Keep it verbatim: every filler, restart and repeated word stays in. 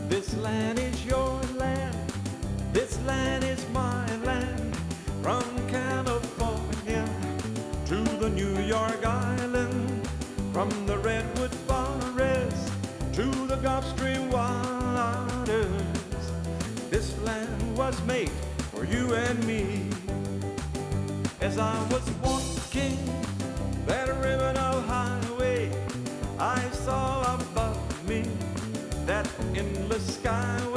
This land is your land, this land is my land. From California to the New York Island, from the Redwood Forest to the Gulf Stream waters. This land was made for you and me. As I was walking that ribbon of highway, I saw above me that endless skyway.